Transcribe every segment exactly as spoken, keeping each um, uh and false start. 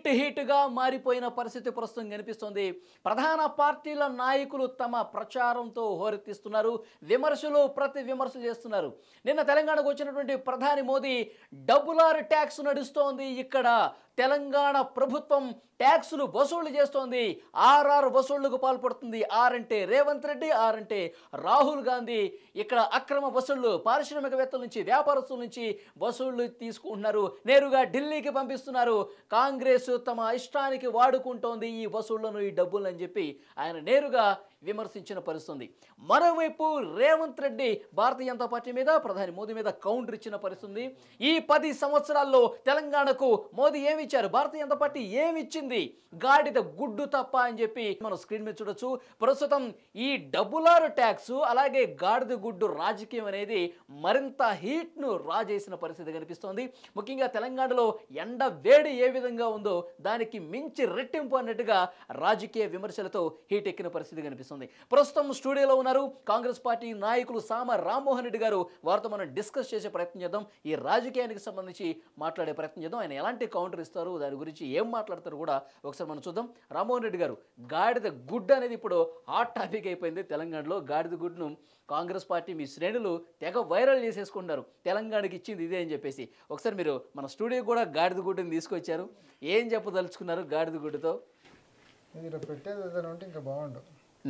Heat హీట్గా మారిపోయిన పరిస్థితి ప్రస్తుతం కనిపిస్తోంది. ప్రధాన పార్టీల నాయకులు తమ ప్రచారంతో హోరెత్తిస్తున్నారు. విమర్శలు ప్రతి విమర్శలు చేస్తున్నారు. నిన్న తెలంగాణకు వచ్చినటువంటి ప్రధాని మోదీ డబుల్ ట్యాక్స్ నడుస్తోంది. ఇక్కడ తెలంగాణ ప్రభుత్వం ట్యాక్సులు వసూళ్లు చేస్తోంది. ఆర్ఆర్ వసూళ్లకు పాల్పడుతుంది. ఆర్ అంటే రేవంత్ రెడ్డి, ఆర్ అంటే రాహుల్ గాంధీ. ఇక్కడ అక్రమ వసూళ్లు పారిశ్రామికవేత్తల నుంచి, వ్యాపారస్తుల నుంచి వసూళ్లు తీసుకుంటున్నారు. నేరుగా ఢిల్లీకి పంపిస్తున్నారు. కాంగ్రెస్ తమ ఇష్టానికి వాడుకుంటోంది ఈ వసూళ్లను, ఈ డబ్బులను అని చెప్పి ఆయన నేరుగా విమర్శించిన పరిస్థితుంది. మరోవైపు రేవంత్ రెడ్డి భారతీయ జనతా పార్టీ మీద, ప్రధాని మోదీ మీద కౌంటర్ ఇచ్చిన పరిస్థితుంది. ఈ పది సంవత్సరాల్లో తెలంగాణకు మోదీ ఏమి ఇచ్చారు, భారతీయ జనతా పార్టీ ఏమి ఇచ్చింది, గాడిద గుడ్డు తప్ప అని చెప్పి మనం స్క్రీన్ మీద చూడొచ్చు. ప్రస్తుతం ఈ డబులార్ ట్యాక్స్ అలాగే గాడిద గుడ్డు రాజకీయం అనేది మరింత హీట్ను రాజేసిన పరిస్థితి కనిపిస్తోంది. ముఖ్యంగా తెలంగాణలో ఎండ వేడి ఏ విధంగా ఉందో దానికి మించి రెట్టింపు అన్నట్టుగా రాజకీయ విమర్శలతో హీట్ ఎక్కిన పరిస్థితి కనిపిస్తుంది. ప్రస్తుతం స్టూడియోలో ఉన్నారు కాంగ్రెస్ పార్టీ నాయకులు సామ రామ్మోహన్ రెడ్డి గారు. వారితో మనం డిస్కస్ చేసే ప్రయత్నం చేద్దాం. ఈ రాజకీయానికి సంబంధించి మాట్లాడే ప్రయత్నం చేద్దాం. ఆయన ఎలాంటి కౌంటర్ ఇస్తారు, దాని గురించి ఏం మాట్లాడతారు కూడా ఒకసారి మనం చూద్దాం. రామ్మోహన్ రెడ్డి గారు, గాడిద గుడ్డు అనేది ఇప్పుడు హాట్ టాపిక్ అయిపోయింది తెలంగాణలో. గాడిద గుడ్డును కాంగ్రెస్ పార్టీ మీ శ్రేణులు తెగ వైరల్ చేసేసుకుంటారు. తెలంగాణకి ఇచ్చింది ఇదే అని చెప్పేసి. ఒకసారి మీరు మన స్టూడియో కూడా గాడిద గుడ్డుని తీసుకొచ్చారు. ఏం చెప్పదలుచుకున్నారు గాడిద గుడ్డుతో? ఇది పెట్టేది ఏదైనా ఉంటే ఇంకా బాగుండు.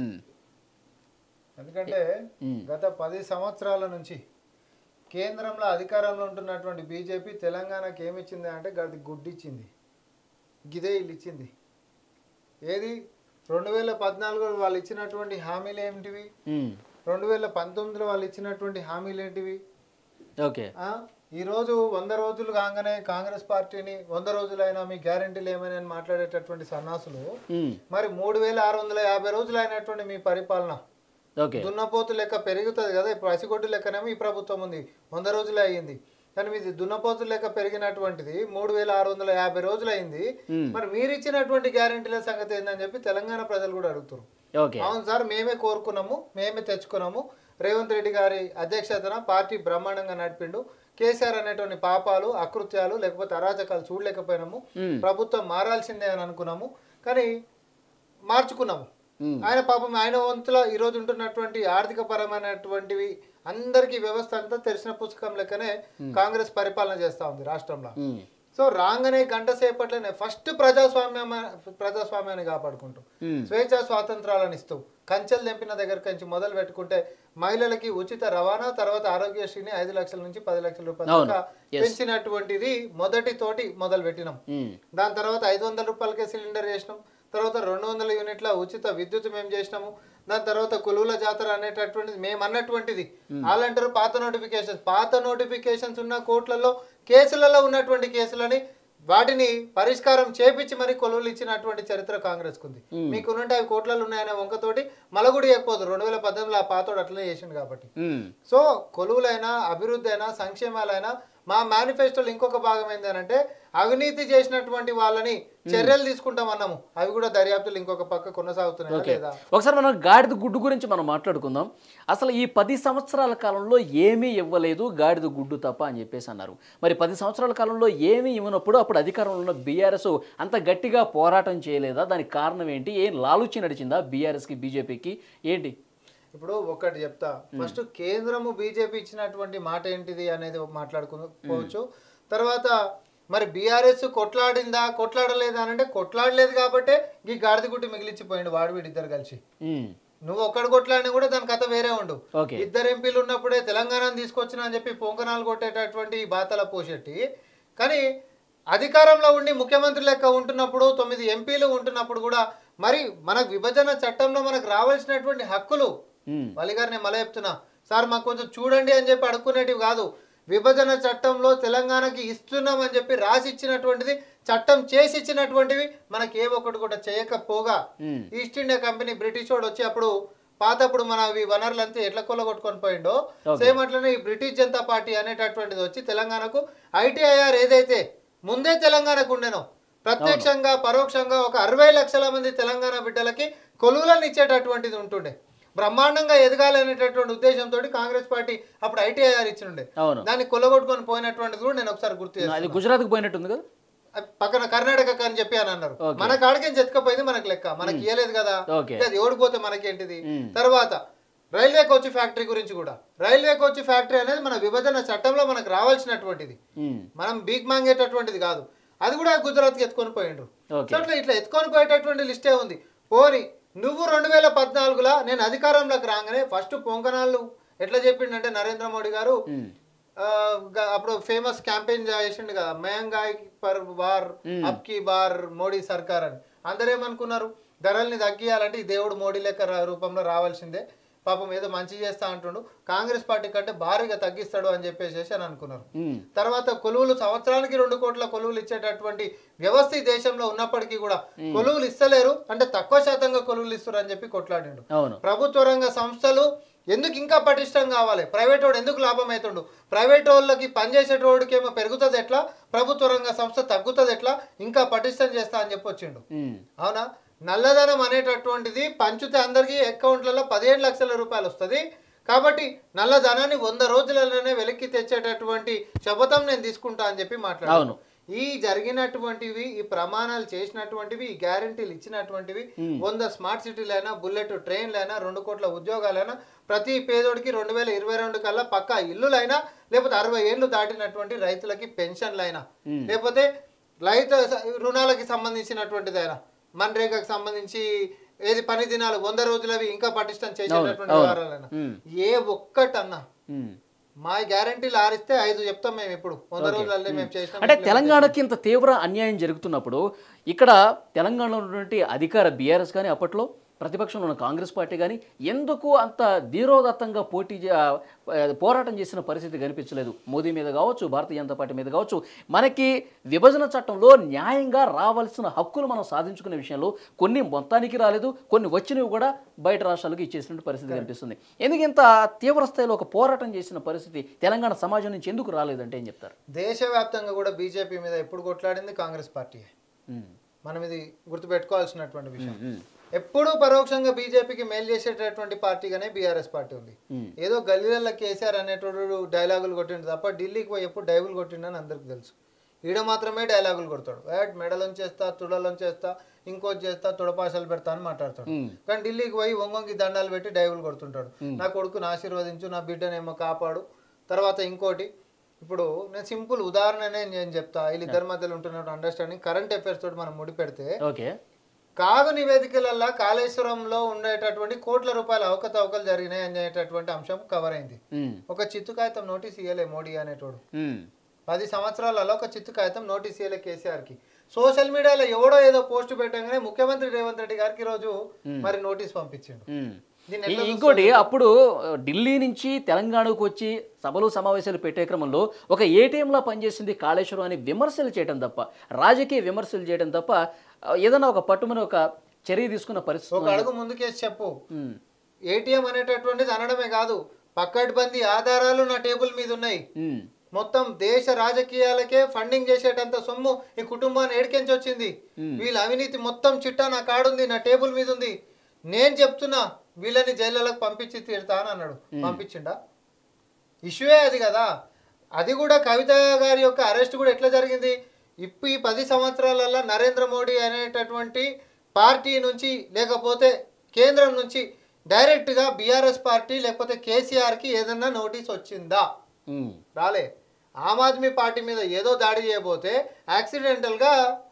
ఎందుకంటే గత పది సంవత్సరాల నుంచి కేంద్రంలో అధికారంలో ఉంటున్నటువంటి బీజేపీ తెలంగాణకి ఏమి ఇచ్చింది అంటే గది గుడ్డు ఇచ్చింది. గిదే ఇల్లు ఇచ్చింది. ఏది రెండు వేల పద్నాలుగులో వాళ్ళు ఇచ్చినటువంటి హామీలు ఏమిటివి, రెండు వేల పంతొమ్మిదిలో వాళ్ళు ఇచ్చినటువంటి హామీలు ఏంటివి. ఓకే, ఈరోజు వంద రోజులు కాగానే కాంగ్రెస్ పార్టీని వంద రోజులైనా మీ గ్యారంటీలు ఏమైనా మాట్లాడేటటువంటి సన్నాసులు మరి మూడు వేల ఆరు వందల యాభై రోజులు అయినటువంటి మీ పరిపాలన దున్నపోతు లెక్క పెరుగుతుంది కదా. ఇప్పుడు పసిగొడ్డు లెక్కనేమో ఈ ప్రభుత్వం ఉంది, వంద రోజులు అయ్యింది. కానీ మీది దున్నపోతు లెక్క పెరిగినటువంటిది మూడు వేల ఆరు వందల యాభై రోజులు అయింది. మరి మీరు ఇచ్చినటువంటి గ్యారంటీల సంగతి ఏందని చెప్పి తెలంగాణ ప్రజలు కూడా అడుగుతారు. అవును సార్, మేమే కోరుకున్నాము, మేమే తెచ్చుకున్నాము. రేవంత్ రెడ్డి గారి అధ్యక్షతన పార్టీ బ్రహ్మాండంగా నడిపిండు. కేసీఆర్ అనేటువంటి పాపాలు, అకృత్యాలు లేకపోతే అరాచకాలు చూడలేకపోయినాము. ప్రభుత్వం మారాల్సిందే అని అనుకున్నాము, కానీ మార్చుకున్నాము. ఆయన పాపం ఆయన వంతులో ఈరోజు ఉంటున్నటువంటి ఆర్థిక పరమైనటువంటివి అందరికీ వ్యవస్థ అంతా తెరిచిన పుస్తకం లెక్కనే కాంగ్రెస్ పరిపాలన చేస్తా ఉంది రాష్ట్రంలో. సో రాగానే గంట సేపట్లోనే ఫస్ట్ ప్రజాస్వామ్యం ప్రజాస్వామ్యాన్ని కాపాడుకుంటూ స్వేచ్ఛా స్వాతంత్రాలను ఇస్తూ కంచెలు తెంపిన దగ్గర నుంచి మొదలు పెట్టుకుంటే మహిళలకి ఉచిత రవాణా, తర్వాత ఆరోగ్యశ్రీని ఐదు లక్షల నుంచి పది లక్షల రూపాయలు పెంచినటువంటిది మొదటి తోటి మొదలు పెట్టినాం. దాని తర్వాత ఐదు వందల రూపాయలకే సిలిండర్ చేసినాం. తర్వాత రెండు వందల యూనిట్ల ఉచిత విద్యుత్ మేము చేసినాము. దాని తర్వాత కొలువుల జాతర అనేటటువంటిది మేము అన్నటువంటిది. వాళ్ళంటారు పాత నోటిఫికేషన్స్, పాత నోటిఫికేషన్స్ ఉన్న కోర్టులలో కేసులలో ఉన్నటువంటి కేసులని వాటిని పరిష్కారం చేపించి మరి కొలువులు ఇచ్చినటువంటి చరిత్ర కాంగ్రెస్ కుంది. మీకున్నంటే అవి కోట్లలో ఉన్నాయనే వంకతోటి మలగుడి ఎక్కువదు. రెండు వేల పద్దెనిమిదిలో ఆ పాతోడు అట్లనే చేసిండు కాబట్టి. సో కొలువులైనా, అభివృద్ధి అయినా, సంక్షేమాలైనా మా మేనిఫెస్టోలో ఇంకొక భాగం ఏంటంటే అవినీతి చేసినటువంటి వాళ్ళని చర్యలు తీసుకుంటాం అన్నాము. అవి కూడా దర్యాప్తులు ఇంకొక పక్క కొనసాగుతున్నాయి లేదా. ఒకసారి మనం గాడిద గుడ్డు గురించి మనం మాట్లాడుకుందాం. అసలు ఈ పది సంవత్సరాల కాలంలో ఏమీ ఇవ్వలేదు, గాడిద గుడ్డు తప్ప అని చెప్పేసి అన్నారు. మరి పది సంవత్సరాల కాలంలో ఏమీ ఇవ్వనప్పుడు అప్పుడు అధికారంలో ఉన్న బీఆర్ఎస్ అంత గట్టిగా పోరాటం చేయలేదా? దానికి కారణం ఏంటి? ఏం లాలుచి నడిచిందా బీఆర్ఎస్కి, బీజేపీకి ఏంటి? ఇప్పుడు ఒకటి చెప్తా. ఫస్ట్ కేంద్రము బీజేపీ ఇచ్చినటువంటి మాట ఏంటిది అనేది మాట్లాడుకోవచ్చు. తర్వాత మరి బీఆర్ఎస్ కొట్లాడిందా కొట్లాడలేదా అని అంటే కొట్లాడలేదు కాబట్టి ఈ గాడిద గుడ్డి మిగిలిచ్చిపోయిండు వాడు వీడు ఇద్దరు కలిసి. నువ్వు ఒక్కడు కొట్లాడినా కూడా దాని కథ వేరే ఉండు. ఇద్దరు ఎంపీలు ఉన్నప్పుడే తెలంగాణను తీసుకొచ్చినా అని చెప్పి పొంకనాలు కొట్టేటటువంటి బాతల పోషెట్టి, కానీ అధికారంలో ఉండి ముఖ్యమంత్రి లెక్క ఉంటున్నప్పుడు తొమ్మిది ఎంపీలు ఉంటున్నప్పుడు కూడా మరి మనకు విభజన చట్టంలో మనకు రావాల్సినటువంటి హక్కులు వలిగారు. నేను మళ్ళీ చెప్తున్నా సార్, మాకు కొంచెం చూడండి అని చెప్పి అడుక్కునేటివి కాదు. విభజన చట్టంలో తెలంగాణకి ఇస్తున్నాం అని చెప్పి రాసి ఇచ్చినటువంటిది, చట్టం చేసి ఇచ్చినటువంటివి మనకి ఏ ఒక్కటి కూడా చేయకపోగా ఈస్ట్ ఇండియా కంపెనీ బ్రిటిష్ వాడు వచ్చి అప్పుడు పాతప్పుడు మన వనరులంతా ఎట్లా కొల్లగొట్టుకొని పోయిండో సేమ్ అట్లనే ఈ బ్రిటిష్ జనతా పార్టీ అనేటటువంటిది వచ్చి తెలంగాణకు ఐటీఐఆర్ ఏదైతే ముందే తెలంగాణకు ఉండేనో ప్రత్యక్షంగా పరోక్షంగా ఒక అరవై లక్షల మంది తెలంగాణ బిడ్డలకి కొలువులను ఇచ్చేటటువంటిది ఉంటుండే. బ్రహ్మాండంగా ఎదగాలి అనేటటువంటి ఉద్దేశంతో కాంగ్రెస్ పార్టీ అప్పుడు ఐటీఐఆర్ ఇచ్చిండే. దాన్ని కొల్లగొట్టుకొని పోయినటువంటిది కూడా నేను ఒకసారి గుర్తు చేస్తాను. గుజరాత్కి పోయినట్టుంది కదా. పక్కన కర్ణాటక అని చెప్పి అని అన్నారు. మన కాడికేం చెత్తకపోయింది మనకు లెక్క, మనకి ఇవ్వలేదు కదా, అది ఓడిపోతే మనకేంటిది. తర్వాత రైల్వే కోచ్ ఫ్యాక్టరీ గురించి కూడా, రైల్వే కోచ్ ఫ్యాక్టరీ అనేది మన విభజన చట్టంలో మనకు రావాల్సినటువంటిది, మనం బీక్ మాంగేటటువంటిది కాదు. అది కూడా గుజరాత్కి ఎత్తుకొని పోయిండ్రు. అట్లా ఇట్లా ఎత్తుకొని పోయేటటువంటి లిస్టే ఉంది. పోని నువ్వు రెండు వేల పద్నాలుగులా నేను అధికారంలోకి రాగానే ఫస్ట్ పొంకనాళ్ళు ఎట్లా చెప్పిండంటే నరేంద్ర మోడీ గారు అప్పుడు ఫేమస్ క్యాంపెయిన్ చేసిండు కదా, మహంగాయి పర్ బార్ అబ్కి బార్ మోడీ సర్కార్ అని. అందరూ ఏమనుకున్నారు, ధరల్ని తగ్గియాలంటే ఈ దేవుడు మోడీ లెక్క రూపంలో రావాల్సిందే, పాపం ఏదో మంచి చేస్తా అంటుండు, కాంగ్రెస్ పార్టీ కంటే భారీగా తగ్గిస్తాడు అని చెప్పేసి అని అనుకున్నారు. తర్వాత కొలువులు సంవత్సరానికి రెండు కోట్ల కొలువులు ఇచ్చేటటువంటి వ్యవస్థ ఈ దేశంలో ఉన్నప్పటికీ కూడా కొలువులు ఇస్తలేరు, అంటే తక్కువ శాతంగా కొలువులు ఇస్తారు అని చెప్పి కొట్లాడిండు. ప్రభుత్వ రంగ సంస్థలు ఎందుకు ఇంకా పటిష్టం కావాలి, ప్రైవేట్ వాడు ఎందుకు లాభం అవుతుండు, ప్రైవేట్ వాళ్ళకి పనిచేసేటోడికి ఏమో పెరుగుతుంది ఎట్లా, ప్రభుత్వ రంగ సంస్థ తగ్గుతుంది ఎట్లా, ఇంకా పటిష్టం చేస్తా అని చెప్పి వచ్చిండు. అవునా, నల్లధనం అనేటటువంటిది పంచితే అందరికీ అకౌంట్లలో పదిహేను లక్షల రూపాయలు వస్తుంది కాబట్టి నల్లధనాన్ని వంద రోజులలోనే వెలికి తెచ్చేటటువంటి శపథం నేను తీసుకుంటా అని చెప్పి మాట్లాడాను. ఈ జరిగినటువంటివి, ఈ ప్రమాణాలు చేసినటువంటివి, ఈ గ్యారంటీలు ఇచ్చినటువంటివి, వంద స్మార్ట్ సిటీలైనా, బుల్లెట్ ట్రైన్లైనా, రెండు కోట్ల ఉద్యోగాలైనా, ప్రతి పేదోడికి రెండు వేల ఇరవై రెండు కల్లా పక్కా ఇల్లులైనా, లేకపోతే అరవై ఏళ్ళు దాటినటువంటి రైతులకి పెన్షన్లైనా, లేకపోతే రైతు రుణాలకి సంబంధించినటువంటిదైనా, మన్రేగాకి సంబంధించి ఏది పని దినాలు వంద రోజులవి ఇంకా పటిష్టం చేసేటటువంటి వ్యవహారాలైనా, ఏ ఒక్కటన్నా మా గ్యారంటీలు ఆరిస్తే ఐదు చెప్తాం మేము ఇప్పుడు వంద రోజులలో మేము చేసినాం. అంటే తెలంగాణకి ఇంత తీవ్ర అన్యాయం జరుగుతున్నప్పుడు ఇక్కడ తెలంగాణలో ఉన్నటువంటి అధికార బీఆర్ఎస్ కానీ అప్పట్లో ప్రతిపక్షంలో ఉన్న కాంగ్రెస్ పార్టీ కానీ ఎందుకు అంత ధీరోదత్తంగా పోటీ పోరాటం చేసిన పరిస్థితి కనిపించలేదు? మోదీ మీద కావచ్చు, భారతీయ జనతా పార్టీ మీద కావచ్చు, మనకి విభజన చట్టంలో న్యాయంగా రావాల్సిన హక్కులు మనం సాధించుకునే విషయంలో కొన్ని మొత్తానికి రాలేదు, కొన్ని వచ్చినవి కూడా బయట రాష్ట్రాలకు ఇచ్చేసిన పరిస్థితి కనిపిస్తుంది. ఎందుకు ఇంత తీవ్ర స్థాయిలో ఒక పోరాటం చేసిన పరిస్థితి తెలంగాణ సమాజం నుంచి ఎందుకు రాలేదంటే ఏం చెప్తారు? దేశవ్యాప్తంగా కూడా బీజేపీ మీద ఎప్పుడు కొట్లాడింది కాంగ్రెస్ పార్టీ, మనం ఇది గుర్తుపెట్టుకోవాల్సినటువంటి విషయం. ఎప్పుడూ పరోక్షంగా బీజేపీకి మేలు చేసేటటువంటి పార్టీగానే బీఆర్ఎస్ పార్టీ ఉంది. ఏదో గల్లీలలో కేసీఆర్ అనేటోడు డైలాగులు కొట్టిండు తప్ప ఢిల్లీకి పోయి ఎప్పుడు డైవులు కొట్టిండని అందరికి తెలుసు. ఈడ మాత్రమే డైలాగులు కొడతాడు, యాడ్ మెడలోంచి చేస్తా, తుడలోంచి చేస్తా, ఇంకోటి చేస్తా, తుడపాషాలు పెడతా అని మాట్లాడతాడు. కానీ ఢిల్లీకి పోయి ఒంగొంగి దండాలు పెట్టి డైవులు కొడుతుంటాడు. నా కొడుకుని ఆశీర్వదించు, నా బిడ్డనేమో కాపాడు. తర్వాత ఇంకోటి, ఇప్పుడు నేను సింపుల్ ఉదాహరణనే నేను చెప్తా, వీళ్ళిద్దరి మధ్యలో ఉంటున్న అండర్స్టాండింగ్ కరెంట్ అఫైర్స్ తోటి మనం ముడి పెడితే, కాగు నివేదికలలో కాళేశ్వరంలో ఉండేటటువంటి కోట్ల రూపాయల అవకతవకలు జరిగినాయి అనేటటువంటి అంశం కవర్ అయింది. ఒక చిత్తు కాగితం నోటీస్ ఇయ్యలే మోడీ అనేటోడు. పది సంవత్సరాలలో ఒక చిత్తు కాగితం నోటీస్ ఇయ్యలే కేసీఆర్ కి. సోషల్ మీడియాలో ఎవడో ఏదో పోస్ట్ పెట్టగానే ముఖ్యమంత్రి రేవంత్ రెడ్డి గారికి రోజు మరి నోటీస్ పంపించిండు. ఇంకోటి, అప్పుడు ఢిల్లీ నుంచి తెలంగాణకు వచ్చి సభలు సమావేశాలు పెట్టే క్రమంలో ఒక ఏటీఎంలా పనిచేసింది కాళేశ్వరం అని విమర్శలు చేయడం తప్ప, రాజకీయ విమర్శలు చేయడం తప్ప ఏదైనా ఒక పట్టుమని ఒక చర్య తీసుకున్న పరిస్థితి. ఒక అడుగు ముందుకేసి చెప్పు. ఏటీఎం అనేటటువంటిది అనడమే కాదు, పక్కడ్బందీ ఆధారాలు నా టేబుల్ మీద ఉన్నాయి. మొత్తం దేశ రాజకీయాలకే ఫండింగ్ చేసేటంత సొమ్ము ఈ కుటుంబాన్ని ఏడికెంచి వచ్చింది, వీళ్ళ అవినీతి మొత్తం చిట్టా నా కాడుంది, నా టేబుల్ మీద ఉంది. నేను చెప్తున్నా వీళ్ళని జైళ్ళకి పంపించి తీరుతా అని అన్నాడు. పంపించిండా? ఇష్యూయే అది కదా. అది కూడా కవిత గారి యొక్క అరెస్ట్ కూడా ఎట్లా జరిగింది? ఇప్పుడు ఈ పది సంవత్సరాలలో నరేంద్ర మోడీ అనేటటువంటి పార్టీ నుంచి లేకపోతే కేంద్రం నుంచి డైరెక్ట్గా బీఆర్ఎస్ పార్టీ లేకపోతే కేసీఆర్కి ఏదన్నా నోటీస్ వచ్చిందా? రాలే. ఆమ్ ఆద్మీ పార్టీ మీద ఏదో దాడి చేయబోతే యాక్సిడెంటల్గా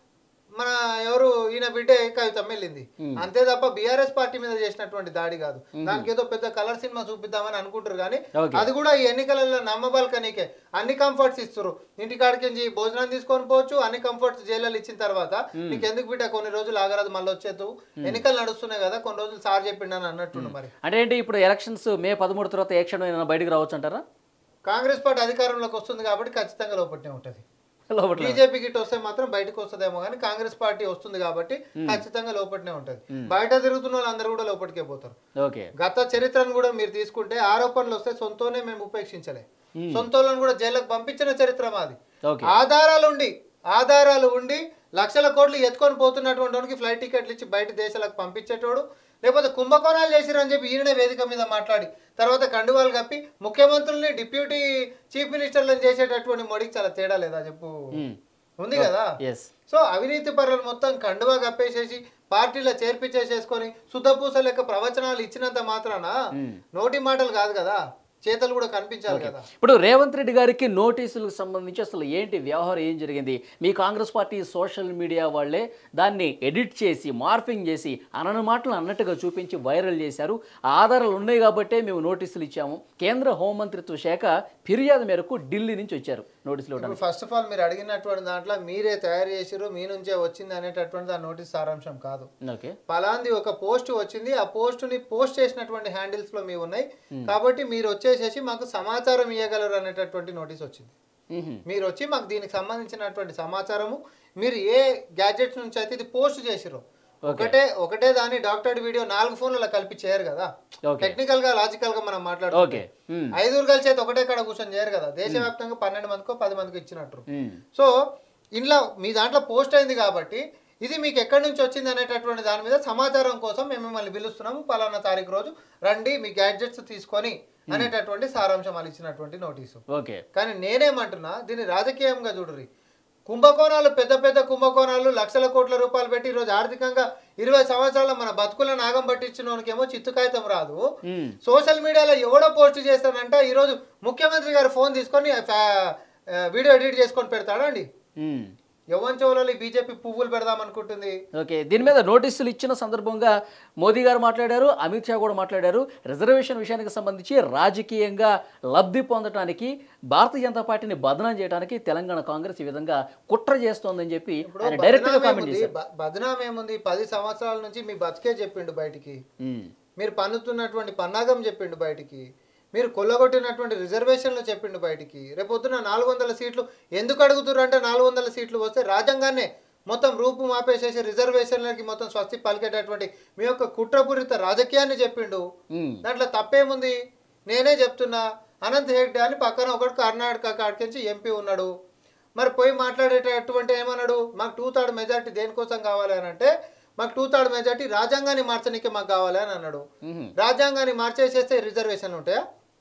మన ఎవరు ఈయన బిడ్డే కవితమ్మ వెళ్ళింది అంతే తప్ప బీఆర్ఎస్ పార్టీ మీద చేసినటువంటి దాడి కాదు. దానికి ఏదో పెద్ద కలర్ సినిమా చూపిద్దామని అనుకుంటారు కానీ అది కూడా ఈ ఎన్నికలలో నమ్మబలకనికే అన్ని కంఫర్ట్స్ ఇస్తారు. ఇంటికాడికి భోజనం తీసుకొని పోవచ్చు, అన్ని కంఫర్ట్స్ జైలు ఇచ్చిన తర్వాత నీకు ఎందుకు బిడ్డ కొన్ని రోజులు ఆగరాదు, మళ్ళీ వచ్చేదు, ఎన్నికలు నడుస్తున్నాయి కదా, కొన్ని రోజులు సార్ చెప్పిండని అన్నట్టుండు. మరి అంటే ఏంటి, ఇప్పుడు ఎలక్షన్స్ మే పదమూడు తర్వాత ఏ క్షణం బయటకు రావచ్చు అంటారా? కాంగ్రెస్ పార్టీ అధికారంలోకి వస్తుంది కాబట్టి ఖచ్చితంగా లోపట్నే ఉంటుంది. బీజేపీ గిట్ వస్తే మాత్రం బయటకు వస్తుందేమో కానీ కాంగ్రెస్ పార్టీ వస్తుంది కాబట్టి ఖచ్చితంగా లోపట్నే ఉంటది. బయట తిరుగుతున్న వాళ్ళు అందరూ కూడా లోపలికే పోతారు. గత చరిత్రను కూడా మీరు తీసుకుంటే ఆరోపణలు వస్తే సొంతనే మేము ఉపేక్షించలే, సొంతలను కూడా జైలుకు పంపించిన చరిత్ర మాది. ఆధారాలు ఉండి ఆధారాలు ఉండి లక్షల కోట్లు ఎత్తుకొని పోతున్నటువంటి వాడికి ఫ్లైట్ టికెట్లు ఇచ్చి బయట దేశాలకు పంపించేటోడు, లేకపోతే కుంభకోణాలు చేసిరని చెప్పి ఈయన వేదిక మీద మాట్లాడి తర్వాత కండువాలు కప్పి ముఖ్యమంత్రుల్ని డిప్యూటీ చీఫ్ మినిస్టర్లను చేసేటటువంటి మోడీకి చాలా తేడా లేదా చెప్పు? ఉంది కదా. సో అవినీతి పరులను మొత్తం కండువా కప్పేసేసి పార్టీలో చేర్పించేసేసుకొని శుద్ధపూస లెక్క ప్రవచనాలు ఇచ్చినంత మాత్రాన నోటి మాటలు కాదు కదా, చేతలు కూడా కనిపించాలి కదా. ఇప్పుడు రేవంత్ రెడ్డి గారికి నోటీసులకు సంబంధించి అసలు ఏంటి వ్యవహారం, ఏం జరిగింది? మీ కాంగ్రెస్ పార్టీ సోషల్ మీడియా వాళ్ళే దాన్ని ఎడిట్ చేసి మార్ఫింగ్ చేసి అనని మాటలు అన్నట్టుగా చూపించి వైరల్ చేశారు. ఆధారాలు ఉన్నాయి కాబట్టే మేము నోటీసులు ఇచ్చాము. కేంద్ర హోంమంత్రిత్వ శాఖ ఫిర్యాదు మేరకు ఢిల్లీ నుంచి వచ్చారు నోటీసులు ఇవ్వడానికి. ఫస్ట్ ఆఫ్ ఆల్ మీరు అడిగినటువంటి దాంట్లో మీరే తయారు చేసారు, మీ నుంచే వచ్చింది అనేటటువంటి ఆ నోటీస్ సారాంశం కాదు. ఓకే, పలాంది ఒక పోస్ట్ వచ్చింది, ఆ పోస్ట్ ని పోస్ట్ చేసినటువంటి హ్యాండిల్స్ లో మీ ఉన్నాయి కాబట్టి మీరు వచ్చేసేసి మాకు సమాచారం ఇవ్వగలరు అనేటటువంటి నోటీస్ వచ్చింది. మీరు వచ్చి మాకు దీనికి సంబంధించినటువంటి సమాచారము మీరు ఏ గ్యాడ్జెట్స్ నుంచి అయితే ఇది పోస్ట్ చేసిరో ఒకటే ఒకటే దాన్ని డాక్టర్ వీడియో నాలుగు ఫోన్లలో కలిపి చేయరు కదా. టెక్నికల్ గా లాజికల్ గా మనం మాట్లాడుకుంటే ఐదుగురు కలిసి అయితే ఒకటే కాడ కూర్చొని చేయరు కదా. దేశవ్యాప్తంగా పన్నెండు మందికో పది మందికి ఇచ్చినట్టు. సో ఇంట్లో మీ దాంట్లో పోస్ట్ అయింది కాబట్టి ఇది మీకు ఎక్కడి నుంచి వచ్చింది అనేటటువంటి దాని మీద సమాచారం కోసం మేము మిమ్మల్ని పిలుస్తున్నాము, పలానా తారీఖు రోజు రండి మీ గ్యాడ్జెట్స్ తీసుకొని అనేటటువంటి సారాంశం వాళ్ళు ఇచ్చినటువంటి నోటీసు. కానీ నేనేమంటున్నా దీన్ని రాజకీయంగా చూడరి. కుంభకోణాలు పెద్ద పెద్ద కుంభకోణాలు లక్షల కోట్ల రూపాయలు పెట్టి ఈరోజు ఆర్థికంగా ఇరవై సంవత్సరాల మన బతుకులను నాగం పట్టించినోనికేమో చిత్తు కాగితం రాదు. సోషల్ మీడియాలో ఎవడో పోస్ట్ చేస్తానంటే ఈరోజు ముఖ్యమంత్రి గారు ఫోన్ తీసుకొని వీడియో ఎడిట్ చేసుకొని పెడతాడా అండి? ఎవరి చెవులలో బీజేపీ పువ్వులు పెడదాం అనుకుంటుంది. ఓకే, దీని మీద నోటీసులు ఇచ్చిన సందర్భంగా మోదీ గారు మాట్లాడారు, అమిత్ షా కూడా మాట్లాడారు. రిజర్వేషన్ విషయానికి సంబంధించి రాజకీయంగా లబ్ధి పొందడానికి భారతీయ జనతా పార్టీని బదనాం చేయడానికి తెలంగాణ కాంగ్రెస్ ఈ విధంగా కుట్ర చేస్తోందని చెప్పి డైరెక్ట్ గా కామెంట్ చేశారు. బదనాం ఏముంది, పది సంవత్సరాల నుంచి మీ బతికే చెప్పిండు బయటికి, మీరు పన్నుతున్నటువంటి పన్నాగం చెప్పిండు బయటికి, మీరు కొల్లగొట్టినటువంటి రిజర్వేషన్లు చెప్పిండు బయటికి. రేపొద్దున నాలుగు వందల సీట్లు ఎందుకు అడుగుతున్నారు అంటే నాలుగు వందల సీట్లు వస్తే రాజ్యాంగాన్నే మొత్తం రూపు మాపేసేసి రిజర్వేషన్లకి మొత్తం స్వస్తి పలికేటటువంటి మీ యొక్క కుట్రపూరిత రాజకీయాన్ని చెప్పిండు. దాంట్లో తప్పేముంది? నేనే చెప్తున్నా, అనంత్ హెగ్డే అని పక్కన ఒకటి కర్ణాటక కాడికించి ఎంపీ ఉన్నాడు. మరి పోయి మాట్లాడేటటువంటి ఏమన్నాడు, మాకు టూ థర్డ్ మెజార్టీ దేనికోసం కావాలి అని అంటే మాకు టూ థర్డ్ మెజార్టీ రాజ్యాంగాన్ని మార్చడానికి మాకు కావాలి అని అన్నాడు. రాజ్యాంగాన్ని మార్చేసేస్తే రిజర్వేషన్లు ఉంటాయా?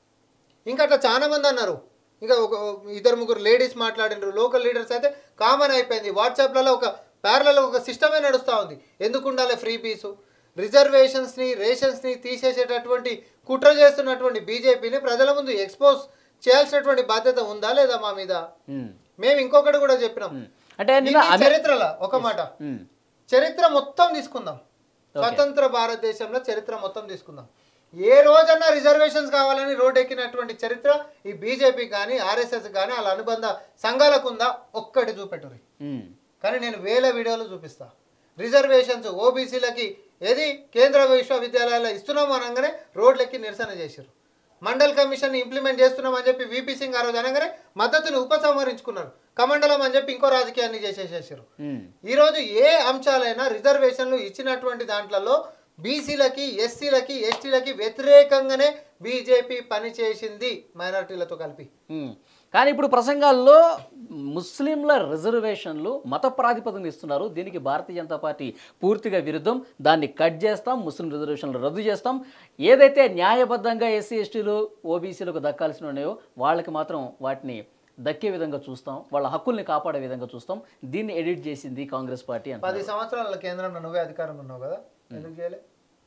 ఇంకా అట్లా చాలా మంది అన్నారు. ఇంకా ఒక ఇద్దరు ముగ్గురు లేడీస్ మాట్లాడినారు. లోకల్ లీడర్స్ అయితే కామన్ అయిపోయింది. వాట్సాప్లలో ఒక ప్యారలలో ఒక సిస్టమే నడుస్తూ ఉంది. ఎందుకు ఉండాలి ఫ్రీ పీసు? రిజర్వేషన్స్ని రేషన్స్ని తీసేసేటటువంటి కుట్ర చేస్తున్నటువంటి బీజేపీని ప్రజల ముందు ఎక్స్పోజ్ చేయాల్సినటువంటి బాధ్యత ఉందా లేదా మా మీద? మేము ఇంకొకటి కూడా చెప్పినాం అంటే చరిత్రలో ఒక మాట, చరిత్ర మొత్తం తీసుకుందాం, స్వతంత్ర భారతదేశంలో చరిత్ర మొత్తం తీసుకుందాం. ఏ రోజన్నా రిజర్వేషన్స్ కావాలని రోడ్ ఎక్కినటువంటి చరిత్ర ఈ బీజేపీ కానీ ఆర్ఎస్ఎస్ కానీ వాళ్ళ అనుబంధ సంఘాలకు ఉందా? ఒక్కటి చూపెట్టురి. కానీ నేను వేల వీడియోలు చూపిస్తా. రిజర్వేషన్స్ ఓబీసీలకి ఏది కేంద్ర విశ్వవిద్యాలయాల్లో ఇస్తున్నాము అనగానే రోడ్లెక్కి నిరసన చేశారు. మండల్ కమిషన్ ఇంప్లిమెంట్ చేస్తున్నామని చెప్పి వీపీ సింగ్ ఆ రోజు అనగానే మద్దతుని ఉపసంహరించుకున్నారు. కమండలం అని చెప్పి ఇంకో రాజకీయాన్ని చేసేసేసారు. ఈరోజు ఏ అంశాలైనా రిజర్వేషన్లు ఇచ్చినటువంటి దాంట్లో బీసీలకి ఎస్సీలకి ఎస్టీలకి వ్యతిరేకంగానే బీజేపీ పనిచేసింది మైనారిటీలతో కలిపి. కానీ ఇప్పుడు ప్రసంగాల్లో ముస్లింల రిజర్వేషన్లు మత ప్రాతిపదికన ఇస్తున్నారు. దీనికి భారతీయ జనతా పార్టీ పూర్తిగా విరుద్ధం. దాన్ని కట్ చేస్తాం, ముస్లిం రిజర్వేషన్లు రద్దు చేస్తాం. ఏదైతే న్యాయబద్ధంగా ఎస్సీ ఎస్టీలు ఓబీసీలకు దక్కాల్సిన ఉన్నాయో వాళ్ళకి మాత్రం వాటిని దక్కే విధంగా చూస్తాం, వాళ్ళ హక్కుల్ని కాపాడే విధంగా చూస్తాం. దీన్ని ఎడిట్ చేసింది కాంగ్రెస్ పార్టీ. అని పది సంవత్సరాల కేంద్రంలో నువ్వే అధికారంలో ఉన్నావు కదా, ఎందుకు చేయలే?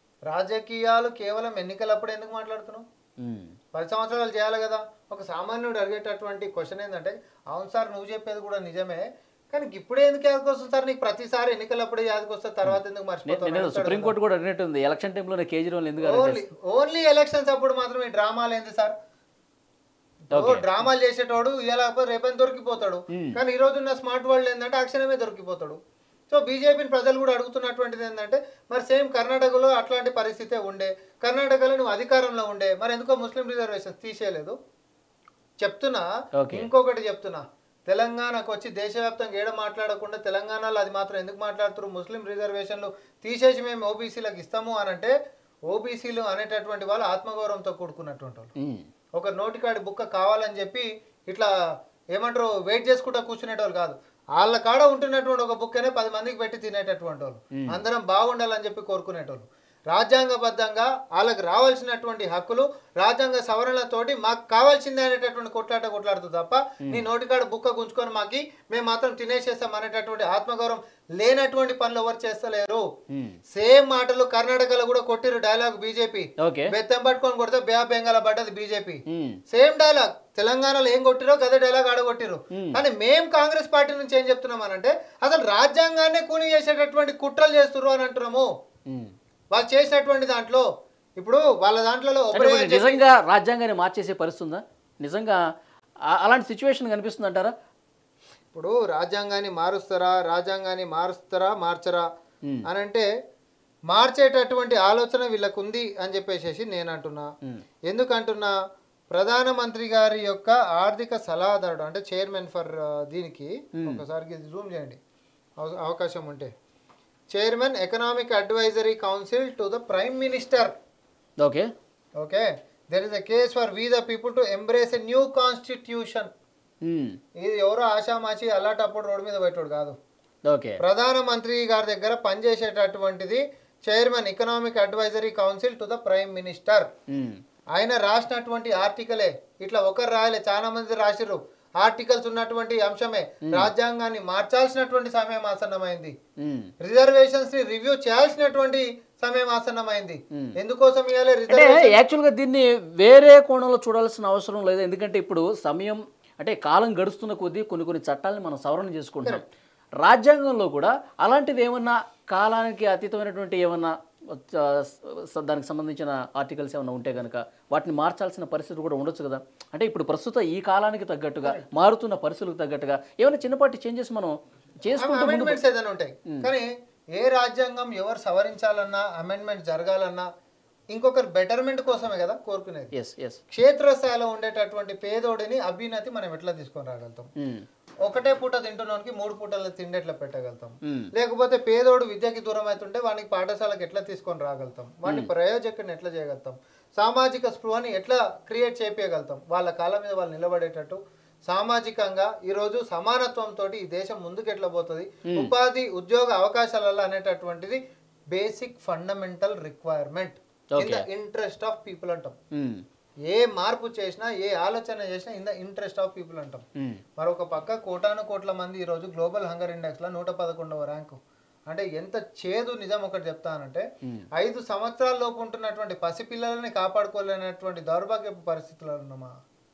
రాజకీయాలు కేవలం ఎన్నికలప్పుడు ఎందుకు మాట్లాడుతున్నావు? పది సంవత్సరాలు చేయాలి కదా. ఒక సామాన్యుడు అడిగేటటువంటి క్వశ్చన్ ఏంటంటే, అవును సార్ నువ్వు చెప్పేది కూడా నిజమే, కానీ ఇప్పుడే ఎందుకు యాదకొస్తుంది సార్ నీకు? ప్రతిసారి ఎన్నికలప్పుడే యాదకొస్తుంది, తర్వాత ఎందుకు మర్చిపోతావు? సుప్రీంకోర్టు కూడా అడిగినట్టుంది ఎలక్షన్ టైంలో కేజ్రీవాల్ ఎందుకు? ఓన్లీ ఓన్లీ ఎలక్షన్స్ అప్పుడు మాత్రమే డ్రామాలు ఏంది సార్? డ్రామాలు చేసేటోడు ఇలా రేపని దొరికిపోతాడు. కానీ ఈ రోజున్న స్మార్ట్ వరల్డ్ ఏంటంటే అక్షరమే దొరికిపోతాడు. సో బీజేపీని ప్రజలు కూడా అడుగుతున్నటువంటిది ఏంటంటే, మరి సేమ్ కర్ణాటకలో అట్లాంటి పరిస్థితే ఉండే, కర్ణాటకలో నువ్వు అధికారంలో ఉండే, మరి ఎందుకో ముస్లిం రిజర్వేషన్స్ తీసేయలేదు? చెప్తున్నా. ఇంకొకటి చెప్తున్నా, తెలంగాణకు వచ్చి దేశవ్యాప్తంగా ఏడ మాట్లాడకుండా తెలంగాణలో అది మాత్రం ఎందుకు మాట్లాడుతున్నారు? ముస్లిం రిజర్వేషన్లు తీసేసి మేము ఓబీసీలకు ఇస్తాము అని అంటే, ఓబీసీలు అనేటటువంటి వాళ్ళు ఆత్మగౌరవంతో కూడుకున్నటువంటి వాళ్ళు. ఒక నోటికాడి బుక్క కావాలని చెప్పి ఇట్లా ఏమంటారు వెయిట్ చేసుకుంటా కూర్చునేటోళ్ళు కాదు. వాళ్ళ కాడ ఉంటున్నటువంటి ఒక బుక్కనే పది మందికి పెట్టి తినేటటువంటి వాళ్ళు, అందరం బాగుండాలని చెప్పి కోరుకునేటోళ్ళు. రాజ్యాంగబద్ధంగా వాళ్ళకి రావాల్సినటువంటి హక్కులు రాజ్యాంగ సవరణలతోటి మాకు కావాల్సిందే అనేటటువంటి కొట్లాట కొట్లాడుతుంది తప్ప నీ నోటికాడ బుక్క గుంజుకొని మాకి మేము మాత్రం తినేసేస్తాం అనేటటువంటి ఆత్మగౌరవం లేనటువంటి పనులు ఎవరు చేస్తలేరు. సేమ్ మాటలు కర్ణాటకలో కూడా కొట్టిరు డైలాగ్ బీజేపీ, బెత్తం పట్టుకొని కొడితే బే బెంగాల్ పడ్డది బీజేపీ. సేమ్ డైలాగ్ తెలంగాణలో ఏం కొట్టిరో గదే డైలాగ్ ఆడగొట్టిరు. కానీ మేము కాంగ్రెస్ పార్టీ నుంచి ఏం చెప్తున్నాం అంటే అసలు రాజ్యాంగాన్ని కూని చేసేటటువంటి కుట్రలు చేస్తున్నారు అని అంటున్నాము. వాళ్ళు చేసినటువంటి దాంట్లో ఇప్పుడు వాళ్ళ దాంట్లో నిజంగా రాజ్యాంగాన్ని మార్చేసే పరిస్థితి ఉందా? నిజంగా అలాంటి సిచ్యువేషన్ కనిపిస్తుంది అంటారా? ఇప్పుడు రాజ్యాంగాన్ని మారుస్తారా రాజ్యాంగాన్ని మారుస్తారా మార్చరా అని అంటే మార్చేటటువంటి ఆలోచన వీళ్ళకు ఉంది అని చెప్పేసి నేను అంటున్నా. ఎందుకంటున్నా, ప్రధానమంత్రి గారి యొక్క ఆర్థిక సలహాదారుడు అంటే చైర్మన్ ఫర్ దీనికి ఒకసారి జూమ్ చేయండి అవకాశం ఉంటే, chairman economic advisory council to the prime minister. Okay okay there is a case for we the people to embrace a new constitution. ఇది ఎవరో ఆశామాచి అలాటప్పుడు రోడ్డు మీద పెట్టాడు కాదు. ఓకే ప్రధానమంత్రి గారి దగ్గర పనిచేసేటటువంటిది chairman economic advisory council to the prime minister. ఆయన రాసినటువంటి ఆర్టికలే, ఇట్లా ఒకరు రాయలే, చాలా మంది రాసిర్రు. ఆర్టికల్స్ ఉన్నటువంటి అంశమే. రాజ్యాంగాన్ని మార్చాల్సినటువంటి సమయం ఆసన్నమైంది. రిజర్వేషన్స్ ని రివ్యూ చేయాల్సినటువంటి సమయం ఆసన్నమైంది. ఎందుకోసం యాక్చువల్ గా దీన్ని వేరే కోణంలో చూడాల్సిన అవసరం లేదు. ఎందుకంటే ఇప్పుడు సమయం అంటే కాలం గడుస్తున్న కొద్దీ కొన్ని కొన్ని చట్టాలను మనం సవరణ చేసుకుంటున్నాం. రాజ్యాంగంలో కూడా అలాంటిది ఏమన్నా కాలానికి అతీతమైనటువంటి ఏమన్నా దానికి సంబంధించిన ఆర్టికల్స్ ఏమైనా ఉంటే కనుక వాటిని మార్చాల్సిన పరిస్థితి కూడా ఉండొచ్చు కదా. అంటే ఇప్పుడు ప్రస్తుతం ఈ కాలానికి తగ్గట్టుగా మారుతున్న పరిస్థితులకు తగ్గట్టుగా ఏమైనా చిన్నపాటి చేంజెస్ మనం చేసుకుంటూ ఉంటాయి. కానీ ఏ రాజ్యాంగం ఎవరు సవరించాలన్నా అమెండ్మెంట్ జరగాలన్నా ఇంకొకరు బెటర్మెంట్ కోసమే కదా కోరుకునేది. క్షేత్రస్థాయిలో ఉండేటటువంటి పేదోడిని అభ్యున్నతి మనం ఎట్లా తీసుకొని రాగలుగుతాం? ఒకటే పూట తింటున్నానికి మూడు పూటల తిండి ఎట్లా పెట్టగలుగుతాం? లేకపోతే పేదోడు విద్యకి దూరం అవుతుంటే వానికి పాఠశాలకు ఎట్లా తీసుకొని రాగలుగుతాం? వాడిని ప్రయోజకుని ఎట్లా చేయగలుగుతాం? సామాజిక స్పృహని ఎట్లా క్రియేట్ చేయగలుగుతాం? వాళ్ళ కాళ్ళ మీద వాళ్ళు నిలబడేటట్టు సామాజికంగా ఈరోజు సమానత్వంతో ఈ దేశం ముందుకు ఎట్లా పోతుంది, ఉపాధి ఉద్యోగ అవకాశాలలో అనేటటువంటిది basic fundamental requirement in the interest of people అంటాం. ఏ మార్పు చేసినా ఏ ఆలోచన చేసినా in the interest of people అంటాం. మరొక పక్క కోటాను కోట్ల మంది ఈరోజు గ్లోబల్ హంగర్ ఇండెక్స్ లో నూట పదకొండవ ర్యాంకు. అంటే ఎంత చేదు నిజం ఒకటి చెప్తానంటే ఐదు సంవత్సరాల లోపు ఉంటున్నటువంటి పసిపిల్లలని కాపాడుకోలేనటువంటి దౌర్భాగ్యపు పరిస్థితులు ఉన్నామా?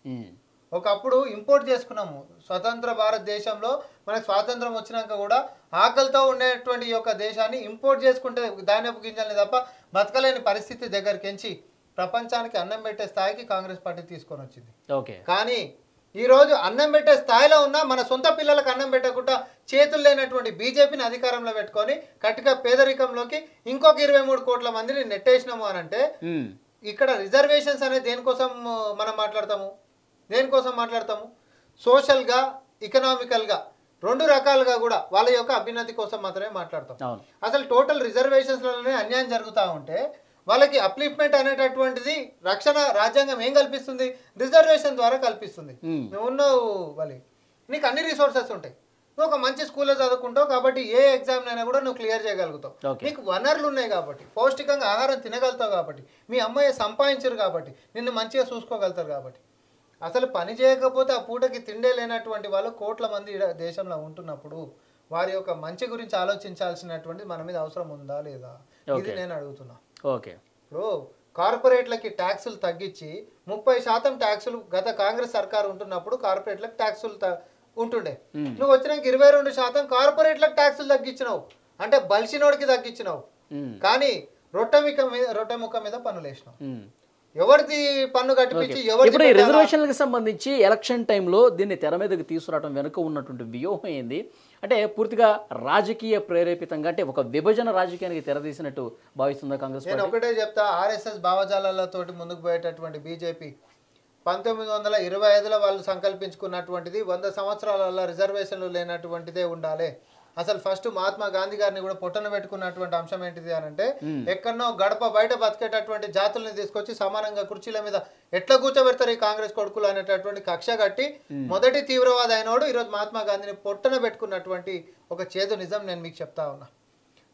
ఒకప్పుడు ఇంపోర్ట్ చేసుకున్నాము. స్వతంత్ర భారతదేశంలో మనకు స్వాతంత్రం వచ్చినాక కూడా ఆకలితో ఉండేటువంటి యొక్క దేశాన్ని ఇంపోర్ట్ చేసుకుంటే ధాన్యపు గింజల్ని తప్ప బతకలేని పరిస్థితి దగ్గరికి ఎంచి ప్రపంచానికి అన్నం పెట్టే స్థాయికి కాంగ్రెస్ పార్టీ తీసుకొని వచ్చింది. ఓకే, కానీ ఈరోజు అన్నం పెట్టే స్థాయిలో ఉన్న మన సొంత పిల్లలకు అన్నం పెట్టకుండా చేతులు లేనటువంటి బీజేపీని అధికారంలో పెట్టుకొని కటిక పేదరికంలోకి ఇంకొక ఇరవై మూడు కోట్ల మందిని నెట్టేసినాము అని అంటే ఇక్కడ రిజర్వేషన్స్ అనేది దేనికోసం మనం మాట్లాడతాము? దేనికోసం మాట్లాడతాము? సోషల్గా ఎకనామికల్గా రెండు రకాలుగా కూడా వాళ్ళ యొక్క అభ్యున్నతి కోసం మాత్రమే మాట్లాడతాం. అసలు టోటల్ రిజర్వేషన్స్లోనే అన్యాయం జరుగుతూ ఉంటే వాళ్ళకి అప్లిఫ్మెంట్ అనేటటువంటిది రక్షణ రాజ్యాంగం ఏం కల్పిస్తుంది? రిజర్వేషన్ ద్వారా కల్పిస్తుంది. నువ్వు ఉన్నావు వాళ్ళకి, నీకు అన్ని రిసోర్సెస్ ఉంటాయి, నువ్వు ఒక మంచి స్కూల్లో చదువుకుంటావు కాబట్టి ఏ ఎగ్జామ్ అయినా కూడా నువ్వు క్లియర్ చేయగలుగుతావు. నీకు వనరులు ఉన్నాయి కాబట్టి, పౌష్టికంగా ఆహారం తినగలుగుతావు కాబట్టి, మీ అమ్మాయి సంపాదించరు కాబట్టి, నిన్ను మంచిగా చూసుకోగలుగుతారు కాబట్టి. అసలు పని చేయకపోతే ఆ పూటకి తిండే లేనటువంటి వాళ్ళు కోట్ల మంది దేశంలో ఉంటున్నప్పుడు వారి యొక్క మంచి గురించి ఆలోచించాల్సినటువంటి మన మీద అవసరం ఉందా లేదా, ఇది నేను అడుగుతున్నా. ఓకే, ఇప్పుడు కార్పొరేట్లకి ట్యాక్సులు తగ్గించి ముప్పై శాతం ట్యాక్సులు గత కాంగ్రెస్ సర్కార్ ఉంటున్నప్పుడు కార్పొరేట్లకు ట్యాక్సులు ఉంటుండే. నువ్వు వచ్చినాక ఇరవై రెండు శాతం కార్పొరేట్లకు ట్యాక్సులు తగ్గించినావు, అంటే బలిసినోడికి తగ్గించినావు. కానీ రొట్టెముక్క మీద రొట్టెముక్క మీద పన్నులు వేసినావు. ఎవరిది పన్ను కట్టించి ఇప్పుడు ఈ రిజర్వేషన్లకు సంబంధించి ఎలక్షన్ టైంలో దీన్ని తెర మీదకి తీసుకురావడం వెనుక ఉన్నటువంటి వ్యూహం ఏంది? అంటే పూర్తిగా రాజకీయ ప్రేరేపితంగా, అంటే ఒక విభజన రాజకీయానికి తెరదీసినట్టు భావిస్తుందా కాంగ్రెస్? నేను ఒకటే చెప్తా, ఆర్ఎస్ఎస్ భావజాలతో ముందుకు పోయేటటువంటి బీజేపీ పంతొమ్మిది వందల ఇరవై ఐదులో వాళ్ళు సంకల్పించుకున్నటువంటిది వంద సంవత్సరాల రిజర్వేషన్లు లేనటువంటిదే ఉండాలి. అసలు ఫస్ట్ మహాత్మా గాంధీ గారిని కూడా పొట్టన పెట్టుకున్నటువంటి అంశం ఏంటిది అని అంటే ఎక్కడనో గడప బయట బతికేటటువంటి జాతుల్ని తీసుకొచ్చి సమానంగా కుర్చీల మీద ఎట్లా కూర్చోబెడతారు ఈ కాంగ్రెస్ కొడుకులు అనేటటువంటి కక్ష కట్టి మొదటి తీవ్రవాద అయినోడు ఈరోజు మహాత్మా గాంధీని పొట్టన పెట్టుకున్నటువంటి ఒక చేదు నిజం నేను మీకు చెప్తా ఉన్నా.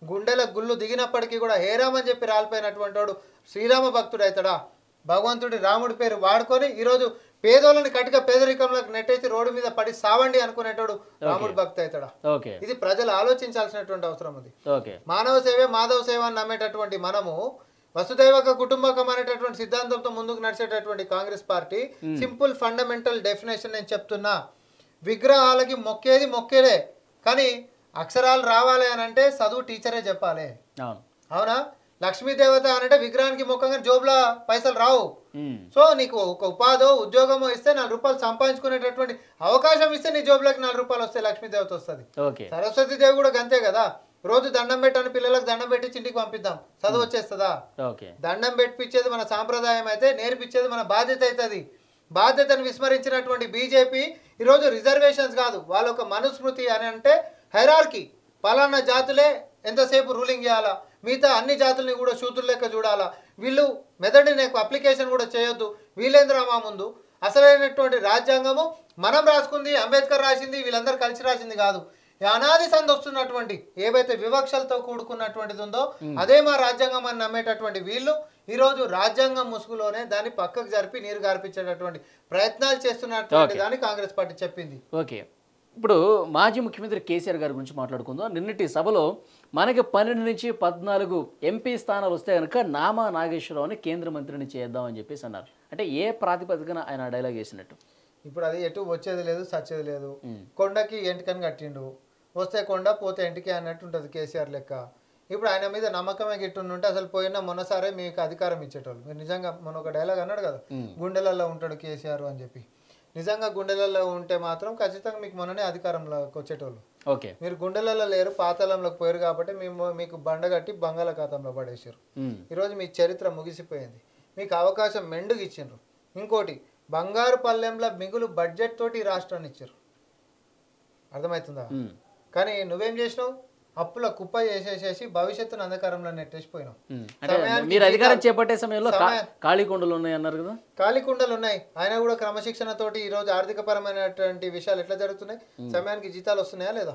గుండెల గుళ్ళు దిగినప్పటికీ కూడా హేరామని చెప్పి రాలిపోయినటువంటి వాడు శ్రీరామ భక్తుడు అవుతాడా? భగవంతుడి రాముడి పేరు వాడుకొని ఈరోజు పేదోళ్ళని కటిక పేదరికంలోకి నెట్టేసి రోడ్డు మీద పడి సావండి అనుకునేటోడు రాముడి భక్తి అవుతాడా? ఇది ప్రజలు ఆలోచించాల్సినటువంటి అవసరం ఉంది. మానవ సేవే మాధవ సేవ అని నమ్మేటటువంటి మనము వసుదైవక కుటుంబకం అనేటటువంటి సిద్ధాంతంతో ముందుకు నడిచేటటువంటి Congress party simple fundamental definition నేను చెప్తున్నా, విగ్రహాలకి మొక్కేది మొక్కేదే, కానీ అక్షరాలు రావాలి అని అంటే చదువు టీచరే చెప్పాలి. అవునా? లక్ష్మీదేవత అనంటే విగ్రహానికి మొక్కగా జోబులో పైసలు రావు. సో నీకు ఒక ఉపాధో ఉద్యోగమో ఇస్తే నాలుగు రూపాయలు సంపాదించుకునేటటువంటి అవకాశం ఇస్తే నీ జోబులోకి నాలుగు రూపాయలు వస్తే లక్ష్మీదేవత వస్తుంది. సరస్వతి దేవి కూడా గంతే కదా. రోజు దండం పెట్టని పిల్లలకు దండం పెట్టి ఇంటికి పంపిద్దాం, చదువు వచ్చేస్తుందా? దండం పెట్టించేది మన సాంప్రదాయం అయితే, నేర్పించేది మన బాధ్యత అవుతుంది. బాధ్యతను విస్మరించినటువంటి బీజేపీ ఈరోజు రిజర్వేషన్స్ కాదు, వాళ్ళ ఒక మనుస్మృతి అని అంటే హైరార్కీ, పలానా జాతులే ఎంతసేపు రూలింగ్ చేయాలా, మిగతా అన్ని జాతుల్ని కూడా శూద్రుల లెక్క చూడాలా, వీళ్ళు మెదడి నాకు అప్లికేషన్ కూడా చేయొద్దు, వీళ్ళేంద్రా మా ముందు. అసలైనటువంటి రాజ్యాంగము మనం రాసుకుంది, అంబేద్కర్ రాసింది, వీళ్ళందరూ కలిసి రాసింది కాదు. అనాది సంది వస్తున్నటువంటి ఏవైతే వివక్షలతో కూడుకున్నటువంటిది ఉందో అదే మా రాజ్యాంగం అని నమ్మేటటువంటి వీళ్ళు ఈరోజు రాజ్యాంగం ముసుగులోనే దాన్ని పక్కకు జరిపి నీరు గార్పించేటటువంటి ప్రయత్నాలు చేస్తున్నటువంటి దాన్ని కాంగ్రెస్ పార్టీ చెప్పింది. ఓకే, ఇప్పుడు మాజీ ముఖ్యమంత్రి కేసీఆర్ గారి గురించి మాట్లాడుకుందాం. నిన్నటి సభలో మనకి పన్నెండు నుంచి పద్నాలుగు ఎంపీ స్థానాలు వస్తే కనుక నామా నాగేశ్వరరావుని కేంద్ర మంత్రిని చేద్దామని చెప్పేసి అన్నారు. అంటే ఏ ప్రాతిపదికన ఆయన డైలాగ్ వేసినట్టు? ఇప్పుడు అది ఎటు వచ్చేది లేదు, సచ్చేది లేదు. కొండకి ఎంటికని కట్టిండు, వస్తే కొండ పోతే ఎంటికి అన్నట్టు ఉంటుంది కేసీఆర్ లెక్క. ఇప్పుడు ఆయన మీద నమ్మకమే గిట్టుంటే అసలు పోయినా మొన్నసారే మీకు అధికారం ఇచ్చేటోళ్ళు. మీరు నిజంగా మొన్న ఒక డైలాగ్ అన్నాడు కదా, గుండెలలో ఉంటాడు కేసీఆర్ అని చెప్పి. నిజంగా గుండెలలో ఉంటే మాత్రం ఖచ్చితంగా మీకు మొన్ననే అధికారంలోకి వచ్చేటోళ్ళు. ఓకే, మీరు గుండెలలో లేరు, పాతాళంలోకి పోయారు కాబట్టి మేము మీకు బండగట్టి బంగాళాఖాతంలో పడేసారు. ఈరోజు మీ చరిత్ర ముగిసిపోయింది, మీకు అవకాశం మెండుగా ఇచ్చిండ్రు. ఇంకోటి, బంగారు పల్లెంలో మిగులు బడ్జెట్ తోటి ఈ రాష్ట్రాన్ని ఇచ్చారు, అర్థమవుతుందా? కానీ నువ్వేం చేసినావు? అప్పుల కుప్ప చేసేసేసి భవిష్యత్తును అంధకారంలో నెట్టేసిపోయినావు. మీరు అధికారం చేపట్టే సమయంలో ఖాళీ కుండలు ఉన్నాయి అన్నారు కదా. ఖాళీ కుండలు ఉన్నాయి, ఆయన కూడా క్రమశిక్షణతోటి ఈ రోజు ఆర్థిక పరమైనటువంటి విషయాలు ఎట్లా జరుగుతున్నాయి? సమయానికి జీతాలు వస్తున్నాయా లేదా?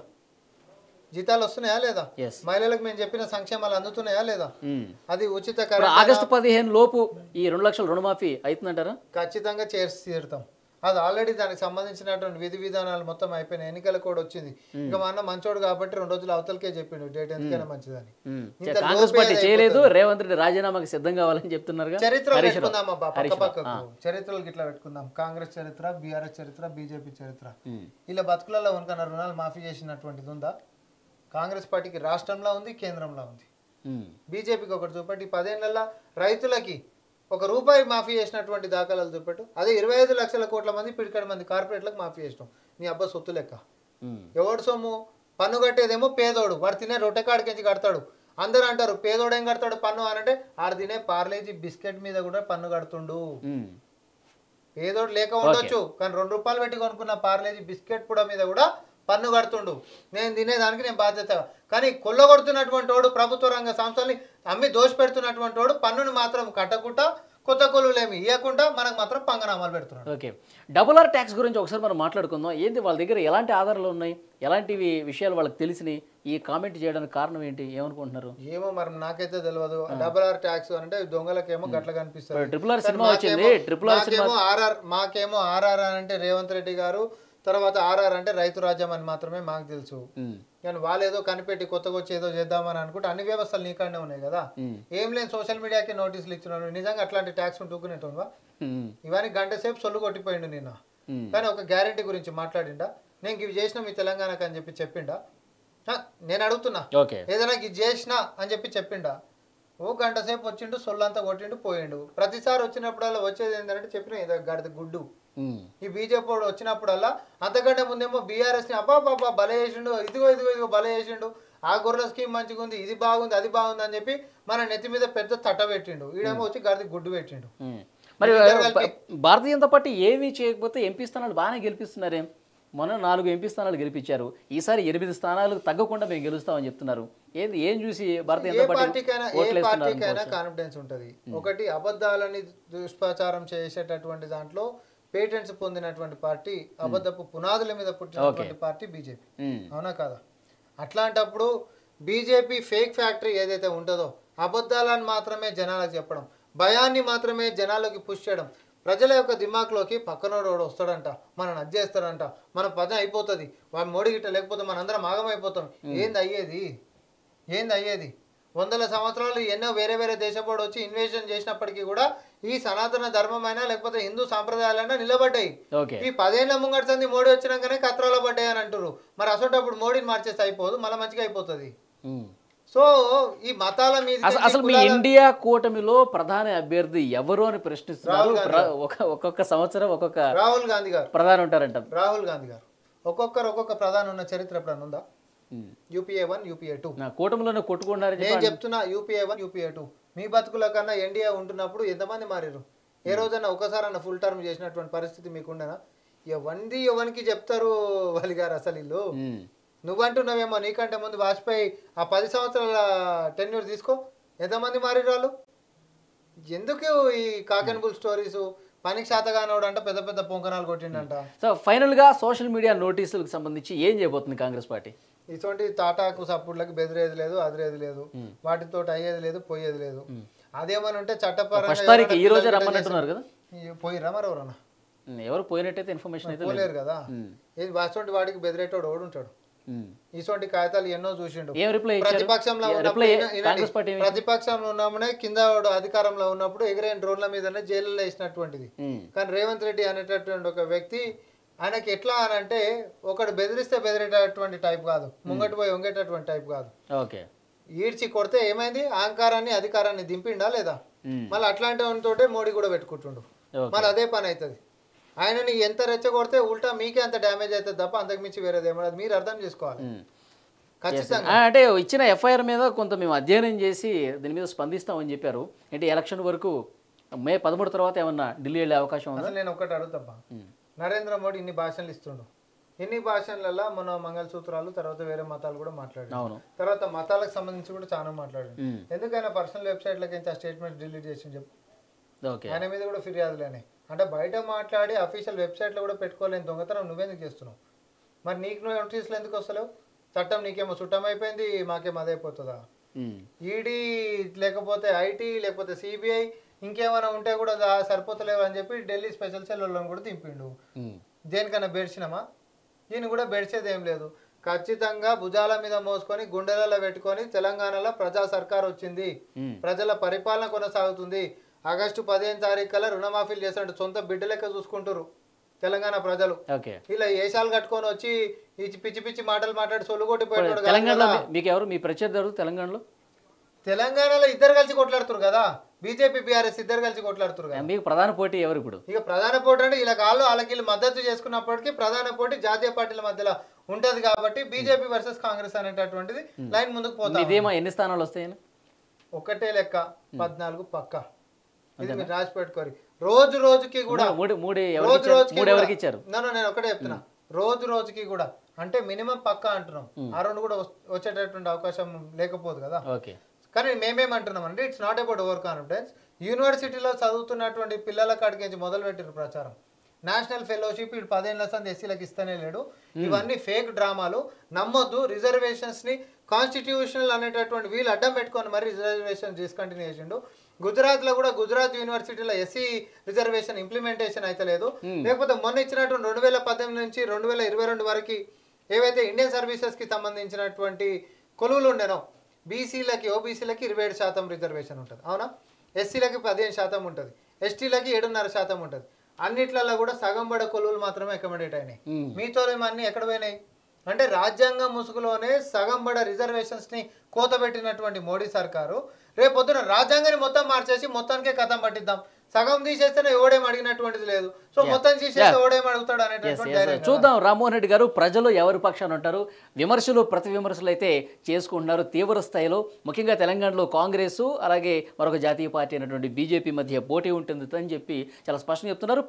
జీతాలు వస్తున్నాయా లేదా? మహిళలకు మేము చెప్పిన సంక్షేమాలు అందుతున్నాయా లేదా? అది ఉచిత ఆగస్టు పదిహేను లోపు ఈ రెండు లక్షల రుణమాఫీ అవుతుందంటారా? ఖచ్చితంగా చేసి తీరుతాం. అది ఆల్రెడీ దానికి సంబంధించినటువంటి విధి విధానాలు మొత్తం అయిపోయినాయి, ఎన్నికల కూడా వచ్చింది. ఇంకా మా అన్న మంచోడు కాబట్టి రెండు రోజులు అవతలకే చెప్పిండు డేట్ ఎందుకైనా మంచిదని. చేయలేదు, రేవంత్ రెడ్డి రాజీనామాకి సిద్ధం కావాలని చెప్తున్నారు. చరిత్రలు పెట్టుకుందాం అబ్బా, పక్క పక్కకు చరిత్రలు గిట్లా పెట్టుకుందాం. కాంగ్రెస్ చరిత్ర, బీఆర్ఎస్ చరిత్ర, బీజేపీ చరిత్ర. ఇలా బతుకులలో ఉనకన్నా రుణాలు మాఫీ చేసినటువంటిది ఉందా? కాంగ్రెస్ పార్టీకి రాష్ట్రంలో ఉంది, కేంద్రంలో ఉంది. బీజేపీకి ఒకటి చూపెట్టి పదేళ్ల రైతులకి ఒక రూపాయి మాఫీ చేసినటువంటి దాఖలాలు చూపెట్టు. అదే ఇరవై ఐదు లక్షల కోట్ల మంది పిడికడి మంది కార్పొరేట్లకు మాఫీ చేసినాం. నీ అబ్బా సొత్తు లెక్క. ఎవడు సొమ్ము? పన్ను కట్టేదేమో పేదోడు, వాడు తినే రొట్టె కాడికించి కడతాడు. అందరూ అంటారు పేదోడు ఏం కడతాడు పన్ను అని అంటే, ఆడు తినే పార్లేజీ బిస్కెట్ మీద కూడా పన్ను కడుతుండు. పేదోడు లేక ఉండొచ్చు, కానీ రెండు రూపాయలు పెట్టి కొనుక్కున్న పార్లేజీ బిస్కెట్ కూడా మీద కూడా పన్ను కడుతుండు. నేను తినేదానికి నేను బాధ్యత. కానీ కొల్లగొడుతున్నటువంటి వాడు, ప్రభుత్వ రంగ సంస్థల్ని అమ్మి దోష పెడుతున్నటువంటి వాడు పన్నుని మాత్రం కట్టకుండా, కొత్త కొలువులేమి ఇవ్వకుండా మనకు మాత్రం పంగనామాలు పెడుతున్నాడు. ఓకే, డబుల్ ఆర్ ట్యాక్స్ గురించి ఒకసారి మనం మాట్లాడుకుందాం. ఏంటి వాళ్ళ దగ్గర ఎలాంటి ఆధారాలు ఉన్నాయి, ఎలాంటివి విషయాలు వాళ్ళకి తెలిసినాయి, ఈ కామెంట్ చేయడానికి కారణం ఏంటి, ఏమనుకుంటున్నారు? ఏమో మరి నాకైతే తెలియదు. డబుల్ ఆర్ ట్యాక్స్ అంటే దొంగలకేమో గట్ల కనిపిస్తుంది. ట్రిపుల్ ఆర్ సినిమా వచ్చింది, ట్రిపుల్ ఆర్ సినిమా ఆర్ఆర్, మాకేమో ఆర్ఆర్ అని అంటే రేవంత్ రెడ్డి గారు, తర్వాత ఆర్ఆర్ అంటే రైతు రాజ్యం అని మాత్రమే మాకు తెలుసు. కానీ వాళ్ళు ఏదో కనిపెట్టి కొత్తగా వచ్చి ఏదో చేద్దామని అనుకుంటే అన్ని వ్యవస్థలు నీకండే ఉన్నాయి కదా. ఏం లేని సోషల్ మీడియాకి నోటీసులు ఇచ్చినాను. నిజంగా అట్లాంటి ట్యాక్స్ ఉంటుకునేటోవా? ఇవన్నీ గంట సేపు సొల్లు కొట్టిపోయిండు నిన్న. కానీ ఒక గ్యారెంటీ గురించి మాట్లాడిండా, నేను ఇవి చేసిన మీ తెలంగాణకు అని చెప్పి చెప్పిండా? నేను అడుగుతున్నా, ఏదైనా ఇది చేసినా అని చెప్పి చెప్పిండా? ఓ గంట సేపు వచ్చిండు, సొల్లంతా కొట్టిండు, పోయిండు. ప్రతిసారి వచ్చినప్పుడల్లా వచ్చేది ఏంటంటే చెప్పిన ఏదో గడిద గుడ్డు. ఈ బీజేపీ వాడు వచ్చినప్పుడల్లా అంతకంటే ముందేమో బీఆర్ఎస్ ని అబ్బా బాబా బల చేసిండు, ఇదిగో ఇదిగో ఇదిగో బల చేసిండు, ఆ గొర్రెల స్కీమ్ మంచిగా ఉంది, ఇది బాగుంది, అది బాగుంది అని చెప్పి మన నెత్తి మీద పెద్ద తట్ట పెట్టిండు. ఈడేమో వచ్చి గడిది గుడ్డు పెట్టిండు. మరి భారతీయ జనతా పార్టీ ఏమీ చేయకపోతే ఎంపీ స్థానాలు బాగానే గెలిపిస్తున్నారేం? మొన్న నాలుగు ఎంపీ స్థానాలు గెలిపించారు, ఈసారి ఎనిమిది స్థానాలు తగ్గకుండా మేము గెలుస్తామని చెప్తున్నారు. ఏది ఏం చూసి భారతీయ జనతా పార్టీకైనా కాన్ఫిడెన్స్ ఉంటుంది. ఒకటి, అబద్ధాలని దుష్ప్రచారం చేసేటటువంటి దాంట్లో పేటెంట్స్ పొందినటువంటి పార్టీ, అబద్ధపు పునాదుల మీద పుట్టినటువంటి పార్టీ బీజేపీ, అవునా కాదా? అట్లాంటప్పుడు బీజేపీ ఫేక్ ఫ్యాక్టరీ ఏదైతే ఉంటుందో అబద్ధాలను మాత్రమే జనాలకు చెప్పడం, భయాన్ని మాత్రమే జనాలకి పుష్ చేయడం, ప్రజల యొక్క దిమాక్లోకి పక్కనోడు వస్తాడంట, మనం అది చేస్తాడంట, మన పని అయిపోతుంది, వాడు మోడీ గిట్ట లేకపోతే మనందరం ఆగమైపోతాం. ఏంది అయ్యేది? ఏంది అయ్యేది? వందల సంవత్సరాలు ఎన్నో వేరే వేరే దేశపోడు వచ్చి ఇన్వేషన్ చేసినప్పటికీ కూడా ఈ సనాతన ధర్మమైనా లేకపోతే హిందూ సాంప్రదాయాలైనా నిలబడ్డాయి. ఈ పదేళ్ల ముంగడుతుంది మోడీ వచ్చినాకనే కత్రాల పడ్డాయి అని అంటారు. మరి అసలు మోడీని మార్చేస్తే అయిపోదు, మళ్ళీ మంచిగా అయిపోతుంది. సో ఈ మతాల మీద అసలు మీ ఇండియా కూటమిలో ప్రధాన అభ్యర్థి ఎవరు అని ప్రశ్నిస్తున్నారు. ఒక్కొక్క సంవత్సరం ఒక్కొక్క రాహుల్ గాంధీ గారు ప్రధాని ఉంటారంట. రాహుల్ గాంధీ గారు ఒక్కొక్కరు ఒక్కొక్క ప్రధాని ఉన్న చరిత్ర ఎప్పుడన్నా ఉందా? యూపీఏ వన్ యూపీఏ టూ కూటమిలోనే కొట్టుకున్నారు. నేను చెప్తున్నా యూపీఏ వన్ యూపీఏ టూ మీ బతుకుల కన్నా ఎన్డీఏ ఉంటున్నప్పుడు ఎంతమంది మారారు? ఏ రోజైనా ఒకసారి అన్న ఫుల్ టర్మ్ చేసినటువంటి పరిస్థితి మీకుండేనా? ఎవరిది ఎవరికి చెప్తారు వాళ్ళు గారు? అసలు ఇల్లు నువ్వంటున్నావేమో నీకంటే ముందు వాజ్పేయి ఆ పది సంవత్సరాల టెన్యూర్ తీసుకో, ఎంతమంది మారిరు వాళ్ళు? ఎందుకు ఈ కాకెన్ బుల్ స్టోరీస్? పనికి శాతగానోడు అంట పెద్ద పెద్ద పొంకనాలు కొట్టిండంట. సో ఫైనల్గా సోషల్ మీడియా నోటీసులకు సంబంధించి ఏం చేయబోతుంది కాంగ్రెస్ పార్టీ? ఇటువంటి తాటాకు సప్పుడులకు బెదిరేది లేదు, అదిరేది లేదు, వాటితో అయ్యేది లేదు, పోయేది లేదు. అదేమని ఉంటే చట్టపరంగా ఈ రోజు రమ్మన్నట్టున్నారు కదా, పోయిరా మరి ఎవరన్నా? ఎవరు పోయినట్టయితే ఇన్ఫర్మేషన్ అయితే పోలేరు కదా. ఇది వాటి వాడికి బెదిరేటోడు ఓడుంటాడు. ఇటువంటి కాగితాలు ఎన్నో చూసిండు. ప్రతిపక్షంలో ప్రతిపక్షంలో ఉన్నామనే కింద అధికారంలో ఉన్నప్పుడు ఎగిరైన డ్రోన్ల మీదనే జైల్లో వేసినటువంటిది. కానీ రేవంత్ రెడ్డి అనేటటువంటి ఒక వ్యక్తి ఆయనకి ఎట్లా అని అంటే ఒకడు బెదిరిస్తే బెదిరేటటువంటి టైప్ కాదు, ముంగటి పోయి వంగేటటువంటి టైప్ కాదు. ఈడ్చి కొడితే ఏమైంది? అహంకారాన్ని అధికారాన్ని దింపిండా లేదా? మళ్ళీ అట్లాంటి వాటితోటే మోడీ కూడా పెట్టుకుంటుండు. మళ్ళీ అదే పని అవుతుంది. ఆయనని ఎంత రెచ్చగొడితే ఉల్టా మీకే అంత డ్యామేజ్ అవుతుంది తప్ప అంతకుమించి వేరేది ఏమన్నది మీరు అర్థం చేసుకోవాలి. ఖచ్చితంగా అంటే ఇచ్చిన ఎఫ్ఐఆర్ మీద కొంత మేము అధ్యయనం చేసి దీని మీద స్పందిస్తామని చెప్పారు. అంటే ఎలక్షన్ వరకు మే పదమూడు తర్వాత ఏమన్నా ఢిల్లీ వెళ్ళే అవకాశం ఉందా? నేను ఒకటి అడుగుతాబ్బా, నరేంద్ర మోడీ ఇన్ని భాషలు ఇస్తుండు, ఎన్ని భాషలలో మన మంగళసూత్రాలు తర్వాత వేరే మతాలు కూడా మాట్లాడారు, తర్వాత మతాలకు సంబంధించి కూడా చాలా మాట్లాడారు. ఎందుకైనా పర్సనల్ వెబ్సైట్లకి ఇంత స్టేట్మెంట్ డిలీట్ చేసి చెప్పు. ఆయన మీద కూడా ఫిర్యాదులేనే. అంటే బయట మాట్లాడి అఫీషియల్ వెబ్సైట్లో కూడా పెట్టుకోలేని దొంగతనం నువ్వెందుకు చేస్తున్నావు? మరి నీకు నువ్వు నోటీసులు ఎందుకు వస్తలేవు? చట్టం నీకేమో చుట్టం అయిపోయింది, మాకేమో అదైపోతుందా? ఈడీ లేకపోతే ఐటీ లేకపోతే సిబిఐ ఇంకేమైనా ఉంటే కూడా సరిపోతలేవు అని చెప్పి ఢిల్లీ స్పెషల్ సెల్లను కూడా దింపిండు. దేనికన్నా బెడ్చినామా? దీన్ని కూడా బెడ్చేది ఏం లేదు. ఖచ్చితంగా భుజాల మీద మోసుకొని గుండెలలో పెట్టుకొని తెలంగాణలో ప్రజా సర్కార్ వచ్చింది, ప్రజల పరిపాలన కొనసాగుతుంది. ఆగస్టు పదిహేను తారీఖు కల్లా రుణమాఫీలు చేసినట్టు సొంత బిడ్డ లెక్క చూసుకుంటారు తెలంగాణ ప్రజలు. ఇలా ఏషాలు కట్టుకొని వచ్చి పిచ్చి పిచ్చి మాటలు మాట్లాడి సొల్లుగొట్టిపోయాడు. తెలంగాణలో తెలంగాణలో ఇద్దరు కలిసి కొట్లాడుతున్నారు కదా, బీజేపీ బీఆర్ఎస్ ఇద్దరు కలిసి కొట్లాడుతున్నారు కదా. మీకు ప్రధాన పోటీ ఎవరు ఇప్పుడు? ఇక ప్రధాన పోటీ అంటే ఇలా కాళ్ళు వాళ్ళకి మద్దతు చేసుకున్నప్పటికీ ప్రధాన పోటీ జాతీయ పార్టీల మధ్యలో ఉంటది కాబట్టి బీజేపీ వర్సెస్ కాంగ్రెస్ అనేటటువంటిది లైన్ ముందుకు పోతుంది. ఎన్ని స్థానాలు వస్తాయని? ఒకటే లెక్క, పద్నాలుగు పక్క. ఇది మీరు రాసి పెట్టుకోరు. రోజు రోజుకి కూడా రోజు రోజుకి నేను ఒకటే చెప్తున్నా, రోజు రోజుకి కూడా అంటే మినిమం పక్క అంటున్నాం. ఆ రెండు కూడా వచ్చేటటువంటి అవకాశం లేకపోదు కదా. కానీ మేమేమంటున్నాం అంటే it's not about over confidence. యూనివర్సిటీలో చదువుతున్నటువంటి పిల్లల కాడికి మొదలు పెట్టిన ప్రచారం, నేషనల్ ఫెలోషిప్ ఇటు పదేళ్ళ సంది ఎస్సీలకు ఇస్తూనే లేడు. ఇవన్నీ ఫేక్ డ్రామాలు, నమ్మొద్దు. రిజర్వేషన్స్ ని కాన్స్టిట్యూషనల్ అనేటటువంటి వీళ్ళు అడ్డం పెట్టుకొని మరి రిజర్వేషన్ డిస్కంటిన్యూ చేసిండు. గుజరాత్ లో కూడా గుజరాత్ యూనివర్సిటీలో ఎస్సీ రిజర్వేషన్ ఇంప్లిమెంటేషన్ అయితే లేదు. లేకపోతే మొన్న ఇచ్చినటువంటి రెండు వేల పద్దెనిమిది నుంచి రెండు వేల ఇరవై రెండు వరకు ఏవైతే ఇండియన్ సర్వీసెస్ కి సంబంధించినటువంటి కొలువులు ఉండేనో బీసీలకి ఓబీసీలకి ఇరవై ఏడు శాతం రిజర్వేషన్ ఉంటుంది, అవునా? ఎస్సీలకి పదిహేను శాతం ఉంటుంది, ఎస్టీలకి ఏడున్నర శాతం ఉంటుంది. అన్నిట్లలో కూడా సగం బడ కొలువులు మాత్రమే అకామిడేట్ అయినాయి. మీతో అన్ని ఎక్కడ పోయినాయి అంటే రాజ్యాంగం ముసుగులోనే సగం బడ రిజర్వేషన్స్ ని కోత పెట్టినటువంటి మోడీ సర్కారు రేపొద్దున రాజ్యాంగాన్ని మొత్తం మార్చేసి మొత్తానికే కథం పట్టిద్దాం, సగం తీసేస్తేనే ఎవడేం అడిగినటువంటిది లేదు, సో మొత్తం తీసేస్తే ఎవడేం అడుగుతాడు అనేటువంటి. చూద్దాం రామ్మోహన్ రెడ్డి గారు, ప్రజలు ఎవరి పక్షాన ఉంటారు? విమర్శలు ప్రతి విమర్శలు అయితే చేసుకుంటున్నారు తీవ్ర స్థాయిలో. ముఖ్యంగా తెలంగాణలో కాంగ్రెస్ అలాగే మరొక జాతీయ పార్టీ అయినటువంటి బీజేపీ మధ్య పోటీ ఉంటుంది అని చెప్పి చాలా స్పష్టంగా చెప్తున్నారు.